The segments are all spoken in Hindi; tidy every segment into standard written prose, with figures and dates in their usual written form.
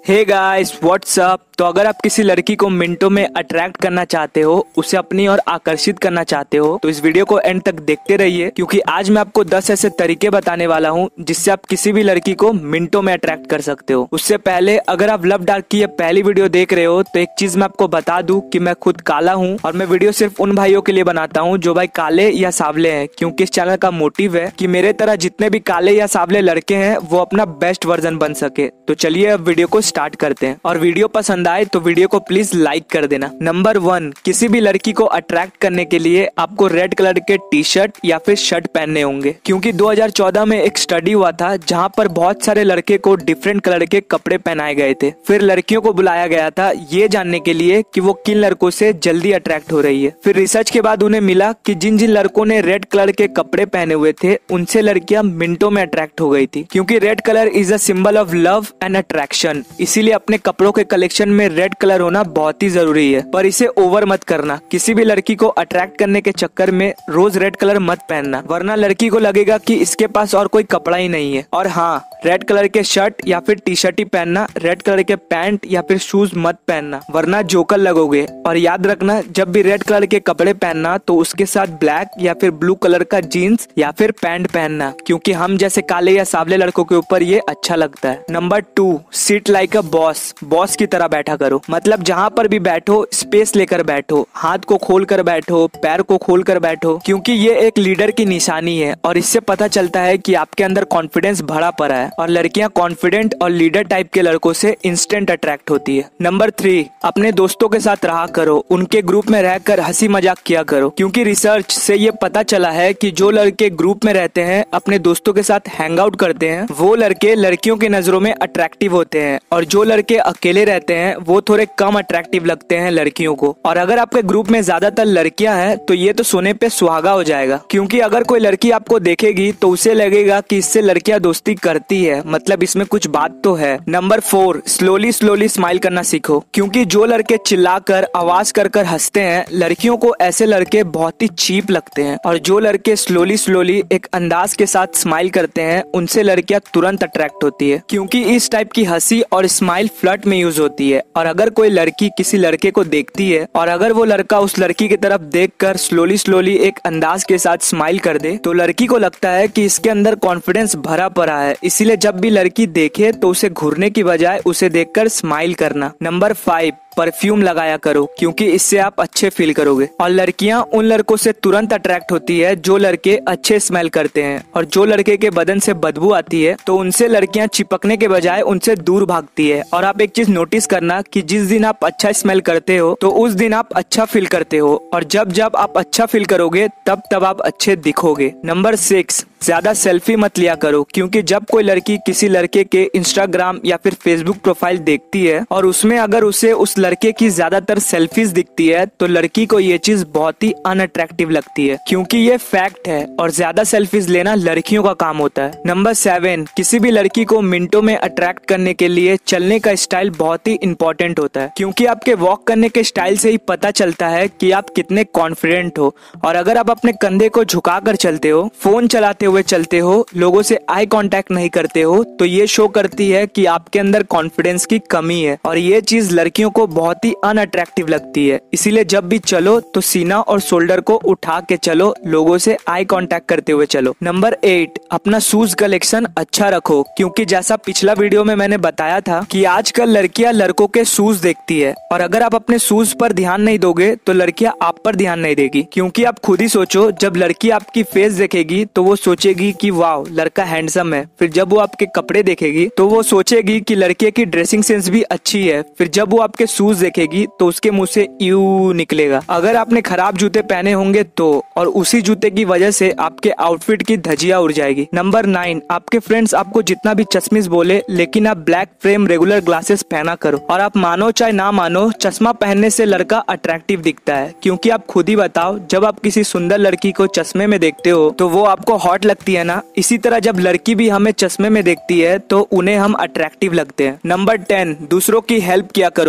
Hey guys what's up. तो अगर आप किसी लड़की को मिनटों में अट्रैक्ट करना चाहते हो, उसे अपनी ओर आकर्षित करना चाहते हो, तो इस वीडियो को एंड तक देखते रहिए, क्योंकि आज मैं आपको 10 ऐसे तरीके बताने वाला हूं जिससे आप किसी भी लड़की को मिनटों में अट्रैक्ट कर सकते हो। उससे पहले अगर आप लव डार्क की ये पहली वीडियो देख रहे हो तो एक चीज मैं आपको बता दूं कि मैं खुद काला हूं और मैं वीडियो सिर्फ उन भाइयों के लिए बनाता हूं जो भाई काले या सांवले हैं, क्योंकि इस चैनल का मोटिव है कि मेरे तरह जितने भी काले या सांवले लड़के हैं वो अपना बेस्ट वर्जन बन सके। तो चलिए अब वीडियो को स्टार्ट करते हैं, और वीडियो पसंद आए तो वीडियो को प्लीज लाइक कर देना। नंबर 1, किसी भी लड़की को अट्रैक्ट करने के लिए आपको रेड कलर के टी शर्ट या फिर शर्ट पहनने होंगे, क्योंकि 2014 में एक स्टडी हुआ था जहां पर बहुत सारे लड़के को डिफरेंट कलर के कपड़े पहनाए गए थे। फिर लड़कियों को बुलाया गया था ये जानने के लिए कि वो किन लड़कों से जल्दी अट्रैक्ट हो रही है। फिर रिसर्च के बाद उन्हें मिला कि जिन जिन लड़कों ने रेड कलर के कपड़े पहने हुए थे उनसे लड़कियां मिनटों में अट्रैक्ट हो गई थी, क्योंकि red colour is a symbol of love and attraction. इसीलिए अपने कपड़ों के कलेक्शन में रेड कलर होना बहुत ही जरूरी है, पर इसे ओवर मत करना। किसी भी लड़की को अट्रैक्ट करने के चक्कर में रोज रेड कलर मत पहनना, वरना लड़की को लगेगा कि इसके पास और कोई कपड़ा ही नहीं है। और हाँ, रेड कलर के शर्ट या फिर टी शर्ट ही पहनना, रेड कलर के पैंट या फिर शूज मत पहनना, वरना जोकर लगोगे। और याद रखना, जब भी रेड कलर के कपड़े पहनना तो उसके साथ ब्लैक या फिर ब्लू कलर का जीन्स या फिर पैंट पहनना, क्योंकि हम जैसे काले या सांवले लड़कों के ऊपर ये अच्छा लगता है। Number 2, sit like a boss. Boss की तरह बैठा करो, मतलब जहाँ पर भी बैठो स्पेस लेकर बैठो, हाथ को खोल कर बैठो, पैर को खोल कर बैठो, क्योंकि ये एक लीडर की निशानी है और इससे पता चलता है कि आपके अंदर कॉन्फिडेंस भरा पड़ा है, और लड़कियां कॉन्फिडेंट और लीडर टाइप के लड़कों से इंस्टेंट अट्रैक्ट होती है। नंबर 3, अपने दोस्तों के साथ रहा करो, उनके ग्रुप में रहकर हंसी मजाक किया करो, क्योंकि रिसर्च से ये पता चला है कि जो लड़के ग्रुप में रहते हैं, अपने दोस्तों के साथ हैंग आउट करते हैं, वो लड़के लड़कियों की नजरों में अट्रैक्टिव होते हैं, और जो लड़के अकेले रहते हैं वो थोड़े कम अट्रैक्टिव लगते हैं लड़कियों को। और अगर आपके ग्रुप में ज्यादातर लड़कियां हैं तो ये तो सोने पे सुहागा हो जाएगा, क्योंकि अगर कोई लड़की आपको देखेगी तो उसे लगेगा कि इससे लड़कियां दोस्ती करती है, मतलब इसमें कुछ बात तो है। नंबर 4, स्लोली स्माइल करना सीखो, क्योंकि जो लड़के चिल्लाकर आवाज कर कर हंसते हैं, लड़कियों को ऐसे लड़के बहुत ही चीप लगते हैं, और जो लड़के स्लोली एक अंदाज के साथ स्माइल करते हैं उनसे लड़कियां तुरंत अट्रैक्ट होती है, क्योंकि इस टाइप की हंसी और स्माइल फ्लर्ट में यूज होती है। और अगर कोई लड़की किसी लड़के को देखती है और अगर वो लड़का उस लड़की की तरफ देखकर स्लोली एक अंदाज के साथ स्माइल कर दे, तो लड़की को लगता है कि इसके अंदर कॉन्फिडेंस भरा पड़ा है। इसीलिए जब भी लड़की देखे तो उसे घूरने की बजाय उसे देखकर स्माइल करना। नंबर 5, परफ्यूम लगाया करो, क्योंकि इससे आप अच्छे फील करोगे, और लड़कियां उन लड़कों से तुरंत अट्रैक्ट होती है जो लड़के अच्छे स्मेल करते हैं, और जो लड़के के बदन से बदबू आती है तो उनसे लड़कियां चिपकने के बजाय उनसे दूर भागती है। और आप एक चीज नोटिस करना कि जिस दिन आप अच्छा स्मेल करते हो तो उस दिन आप अच्छा फील करते हो, और जब जब आप अच्छा फील करोगे तब तब आप अच्छे दिखोगे। नंबर 6, ज्यादा सेल्फी मत लिया करो, क्योंकि जब कोई लड़की किसी लड़के के इंस्टाग्राम या फिर फेसबुक प्रोफाइल देखती है और उसमें अगर उसे उस लड़के की ज्यादातर सेल्फीज दिखती है तो लड़की को ये चीज बहुत ही अनअट्रैक्टिव लगती है, क्योंकि ये फैक्ट है, और ज्यादा सेल्फीज लेना लड़कियों का काम होता है। नंबर 7, किसी भी लड़की को मिनटों में अट्रैक्ट करने के लिए चलने का स्टाइल बहुत ही इंपॉर्टेंट होता है, क्योंकि आपके वॉक करने के स्टाइल से ही पता चलता है कि आप कितने कॉन्फिडेंट हो। और अगर आप अपने कंधे को झुकाकर चलते हो, फोन चलाते हुए चलते हो, लोगों से आई कांटेक्ट नहीं करते हो, तो ये शो करती है कि आपके अंदर कॉन्फिडेंस की कमी है, और ये चीज लड़कियों को बहुत ही अनअट्रैक्टिव लगती है। इसीलिए जब भी चलो तो सीना और शोल्डर को उठा के चलो, लोगों से आई कांटेक्ट करते हुए चलो। नंबर 8, अपना शूज कलेक्शन अच्छा रखो, क्योंकि जैसा पिछला वीडियो में मैंने बताया था कि आजकल लड़कियां लड़कों के शूज देखती है, और अगर आप अपने शूज पर ध्यान नहीं दोगे तो लड़कियां आप पर ध्यान नहीं देगी। क्योंकि आप खुद ही सोचो, जब लड़की आपकी फेस देखेगी तो वो सोचेगी कि वाह लड़का हैंडसम है, फिर जब वो आपके कपड़े देखेगी तो वो सोचेगी कि लड़के की ड्रेसिंग सेंस भी अच्छी है, फिर जब वो आपके शूज देखेगी तो उसके मुंह से यू निकलेगा। अगर आपने खराब जूते पहने होंगे तो, और उसी जूते की वजह से आपके आउटफिट की धजिया उड़ जाएगी। नंबर 9, आपके फ्रेंड्स आपको जितना भी चश्मिश बोले, लेकिन आप ब्लैक फ्रेम रेगुलर ग्लासेस पहना करो, और आप मानो चाहे ना मानो, चश्मा पहनने से लड़का अट्रैक्टिव दिखता है, क्योंकि आप खुद ही बताओ, जब आप किसी सुंदर लड़की को चश्मे में देखते हो तो वो आपको हॉट लगती है ना, इसी तरह जब लड़की भी हमें चश्मे में देखती है तो उन्हें हम अट्रैक्टिव लगते हैं। नंबर 10, दूसरों की हेल्प किया करो, क्योंकि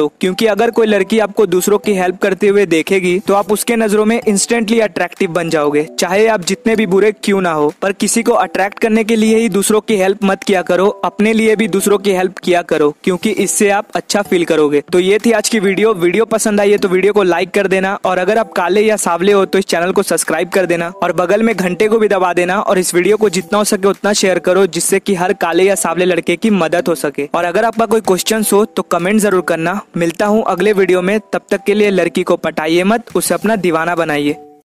क्योंकि अगर कोई लड़की आपको दूसरों की हेल्प करते हुए देखेगी तो आप उसके नजरों में इंस्टेंटली अट्रैक्टिव बन जाओगे, चाहे आप जितने भी बुरे क्यों ना हो। पर किसी को अट्रैक्ट करने के लिए ही दूसरों की हेल्प मत किया करो, अपने लिए भी दूसरों की हेल्प किया करो, क्योंकि इससे आप अच्छा फील करोगे। तो ये थी आज की वीडियो पसंद आई है तो वीडियो को लाइक कर देना, और अगर आप काले या सावले हो तो इस चैनल को सब्सक्राइब कर देना और बगल में घंटे को भी दबा देना, और इस वीडियो को जितना हो सके उतना शेयर करो, जिससे कि हर काले या सावले लड़के की मदद हो सके। और अगर आपका कोई क्वेश्चन हो तो कमेंट जरूर करना। मिलता हूँ अगले वीडियो में, तब तक के लिए लड़की को पटाइए मत, उसे अपना दीवाना बनाइए।